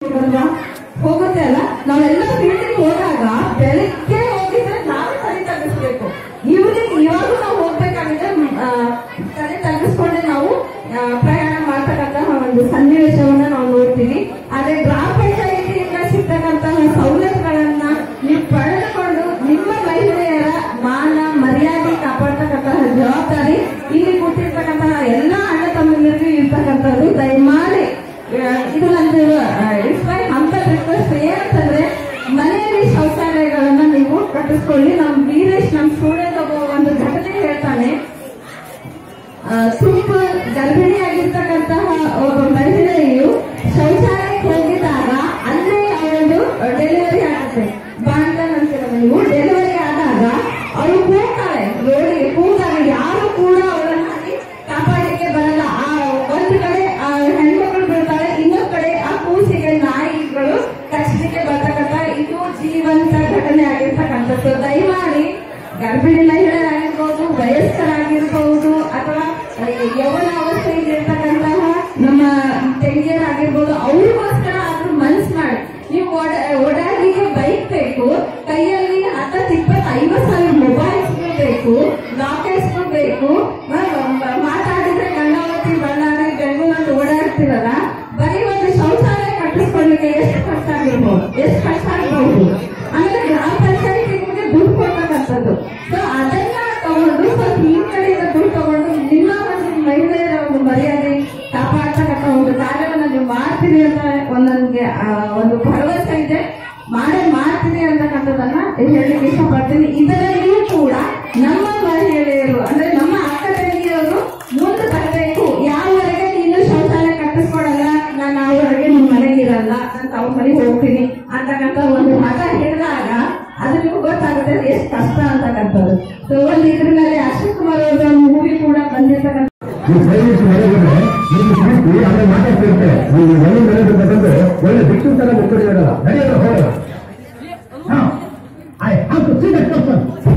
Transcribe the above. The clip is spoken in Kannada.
ಹೋಗುತ್ತೆ ಅಲ್ಲ, ನಾವೆಲ್ಲ ಫೀಲ್ಡಿಗೆ ಹೋದಾಗ ಬೆಳಿಗ್ಗೆ ಹೋಗಿದ್ರೆ ನಾವೇ ತಲೆ ತಗ್ಗಿಸ್ಬೇಕು. ಈವ್ನಿಂಗ್ ಇವಾಗ ನಾವು ಹೋಗ್ಬೇಕಾಗಿದೆ, ತಲೆ ತಗ್ಗಿಸ್ಕೊಂಡೆ ನಾವು ಪ್ರಯಾಣ ಮಾಡ್ತಕ್ಕಂತಹ ಒಂದು ಸನ್ನಿವೇಶವನ್ನ ನಾವು ನೋಡ್ತೀವಿ. ಆದ್ರೆ ಗ್ರಾಮ ಪಂಚಾಯಿತಿಯಿಂದ ಸಿಗ್ತಕ್ಕಂತಹ ಸವಲತ್ತುಗಳನ್ನ ನೀವು ಪಡೆದುಕೊಂಡು ನಿಮ್ಮ ಮಹಿಳೆಯರ ಮಾನ ಮರ್ಯಾದೆ ಕಾಪಾಡ್ತಕ್ಕಂತಹ ಜವಾಬ್ದಾರಿ ಇಲ್ಲಿ ಕೂತಿರ್ತಕ್ಕಂತಹ ಎಲ್ಲಾ ಅಣ್ಣ ತಮ್ಮಂದಿರಿಗೂ ಇರ್ತಕ್ಕಂಥದ್ದು. ದಯಮಾಡಿ ಇದು ನಂದು ಅಂತ ರಿಕ್ವೆಸ್ಟ್ ಏನಂತಂದ್ರೆ, ಮನೆಯಲ್ಲಿ ಶೌಚಾಲಯಗಳನ್ನ ನೀವು ಕಟ್ಟಿಸ್ಕೊಳ್ಳಿ. ನಮ್ ವೀರೇಶ್ ನಮ್ ಸ್ಟೂಡೆಂಟ್ ಒಂದು ಘಟನೆ ಹೇಳ್ತಾನೆ. ತುಂಬ ಗರ್ಭಿಣಿಯಾಗಿರ್ತಕ್ಕಂತಹ ಒಬ್ಬ ಮಹಿಳೆಯು ಶೌಚಾಲಯಕ್ಕೆ ಹೋಗಿದ್ದಾಗ ಅಲ್ಲೇ ಅವಳು ಡೆಲಿವರಿ ಆಗುತ್ತೆ. ಬಾಂಡ್ಲನ್ ಅಂತೀರ ನೀವು. ಡೆಲಿವರಿ ಆದಾಗ ಅವಳು ಕೂಗ್ತಾಳೆ, ರೋಡಿಗೆ ಕೂದಾಗ ಯಾರು ಕೂಡ ಅವಳನ್ನ ಕಾಪಾಡಲಿಕ್ಕೆ ಬರಲ್ಲ. ಒಂದು ಕಡೆ ಹೆಣ್ಮಕ್ಳು ಬೀಳ್ತಾಳೆ, ಇನ್ನೊಂದು ಕಡೆ ಆ ಕೂಸಿಗೆ ನಾಯಿಗಳು ಕಚ್ಚಲಿಕ್ಕೆ ಬರ್ತಕ್ಕಂಥ ಇದು ಜೀವಂತ ಘಟನೆ ಆಗಿರ್ತಕ್ಕಂಥದ್ದು. ದಯಮಾಡಿ ಗರ್ಭಿಣಿ ಮಹಿಳೆಯರಾಗಿರ್ಬೋದು, ವಯಸ್ಕರಾಗಿರ್ಬಹುದು, ಅಥವಾ ಯೌವನ ಅವಸ್ಥೆಯಲ್ಲಿ ಇರ್ತಕ್ಕಂತಹ ನಮ್ಮ ತಂಗಿಯರಾಗಿರ್ಬೋದು, ಅವ್ರಿಗೋಸ್ಕರ ಆದ್ರೂ ಮನ್ಸ್ ಮಾಡಿ ನೀವು ಓಡಾಡಲಿಕ್ಕೆ ಬೈಕ್ ಬೇಕು, ಕೈಯಲ್ಲಿ 10-20-50 ಮೊಬೈಲ್ಸ್ಗಳು ಬೇಕು, ಲಾಕೆಟ್ಸ್ಗಳು ಬೇಕು. ಮಾತಾಡಿದ್ರೆ ಗಂಗಾವತಿ, ಬಳ್ಳಾರಿ, ಬೆಂಗಳೂರು ಓಡಾಡ್ತಿರಲ್ಲ, ಬರೀ ಒಂದು ಶೌಚಾಲಯ ಕಟ್ಟಿಸ್ಕೊಳ್ಳಿಕ್ಕೆ ಎಷ್ಟು ಕಷ್ಟ ಆಗಬಹುದು. ಆಮೇಲೆ ಗ್ರಾಮ ಪಂಚಾಯತಿಗೆ ದುಡ್ಡು ಕೊಡ್ತಕ್ಕಂಥದ್ದು. ಸೊ ಅದನ್ನ ತಗೊಂಡು ಸ್ವಲ್ಪ ಈ ಕಡೆಯಿಂದ ದುಡ್ಡು ತಗೊಂಡು ನಿಮ್ಮ ಒಂದು ಮಹಿಳೆಯರ ಒಂದು ಮರ್ಯಾದೆ ಕಾಪಾಡ್ತಕ್ಕಂಥ ಒಂದು ಕಾರ್ಯವನ್ನು ನೀವು ಮಾಡ್ತೀರಿ ಅಂತ ನನಗೆ ಒಂದು ಭರವಸೆ ಇದೆ. ಮಾಡ್ತೀರಿ ಅಂತಕ್ಕಂಥದ್ದನ್ನ ಹೇಳಲಿಕ್ಕೆ ಇಷ್ಟಪಡ್ತೀನಿ. ಇದರಲ್ಲಿಯೂ ಕೂಡ ನಮ್ಮ ಮಹಿಳೆಯರು ಅಂದ್ರೆ ನಮ್ಮ ಅಕ್ಕ ತಂಗಿಯವರು ಮುಂದೆ ಬರಬೇಕು. ಯಾವವರೆಗೆ ನೀನು ಶೌಚಾಲಯ ಕಟ್ಟಿಸ್ಕೊಡಲ್ಲ, ನಾನು ಅವರೆಗೆ ನಿಮ್ಮ ಮನೆಗಿರಲ್ಲ, ನಾನು ಅವ್ರ ಮನೆಗೆ ಹೋಗ್ತೀನಿ ಅಂತಕ್ಕಂಥ ಒಂದು ಮತ ಹೇಳಿದಾಗ ಅದು ನಿಮ್ಗೆ ಗೊತ್ತಾಗುತ್ತೆ ಎಷ್ಟು ಕಷ್ಟ ಅಂತಕ್ಕಂಥದ್ದು. ಸೊ ಒಂದು ಇದ್ರ ಮೇಲೆ ಅಶೋಕ್ ಕುಮಾರ್ ಅವರ ಮೂವಿ ಕೂಡ ಬಂದಿರ್ತಕ್ಕಂಥ ಮಾತಾಡ್ತಿರ್ತಾರೆ. ನೀವು ಮನೆ ಮನೆ ಒಳ್ಳೆ ಭಿಕ್ಷು ತರ ಮುಕ್ಕಡಿರಲ್ಲ. ನಡೆಯೋದು ಹೋಗಲ್ಲ. I have to see that person.